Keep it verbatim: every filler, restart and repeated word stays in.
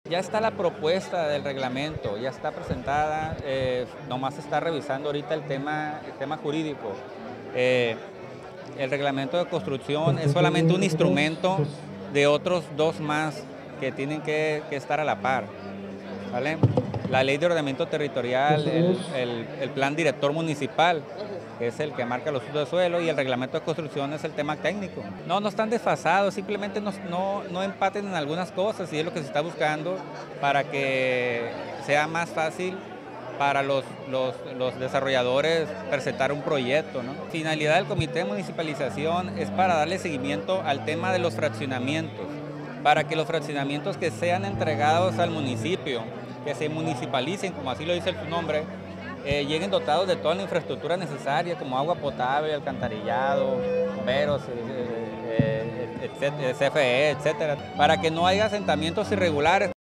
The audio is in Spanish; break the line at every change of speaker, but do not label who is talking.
Ya está la propuesta del reglamento, ya está presentada, eh, nomás se está revisando ahorita el tema, el tema jurídico. Eh, el reglamento de construcción es solamente un instrumento de otros dos más que tienen que, que estar a la par, ¿vale? La ley de ordenamiento territorial, el, el, el plan director municipal, que es el que marca los usos de suelo, y el reglamento de construcción es el tema técnico. No, no están desfasados, simplemente no, no, no empaten en algunas cosas, y es lo que se está buscando para que sea más fácil para los, los, los desarrolladores presentar un proyecto, ¿no? La finalidad del Comité de Municipalización es para darle seguimiento al tema de los fraccionamientos, para que los fraccionamientos que sean entregados al municipio, que se municipalicen, como así lo dice su nombre, eh, lleguen dotados de toda la infraestructura necesaria, como agua potable, alcantarillado, bomberos, eh, eh, etcétera, C F E, etcétera, para que no haya asentamientos irregulares.